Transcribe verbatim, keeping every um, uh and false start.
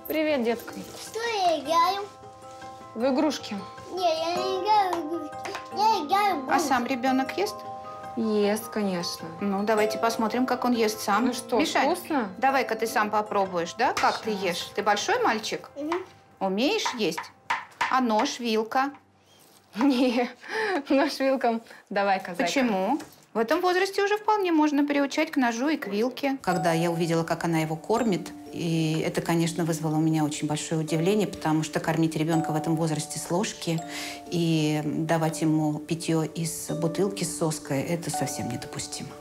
Привет, детка. Что я играю? В игрушки. Не, я не играю в игрушки. Я играю в А сам ребенок ест? Ест, конечно. Ну, давайте посмотрим, как он ест сам. Ну что, Мишань, вкусно? давай-ка ты сам попробуешь, да? Как ты Сейчас. ешь? Ты большой мальчик? Угу. Умеешь есть? А нож, вилка? Не, нож вилком. Давай-ка, зайка. Почему? В этом возрасте уже вполне можно приучать к ножу и к вилке. Когда я увидела, как она его кормит, и это, конечно, вызвало у меня очень большое удивление, потому что кормить ребенка в этом возрасте с ложки и давать ему питье из бутылки с соской – это совсем недопустимо.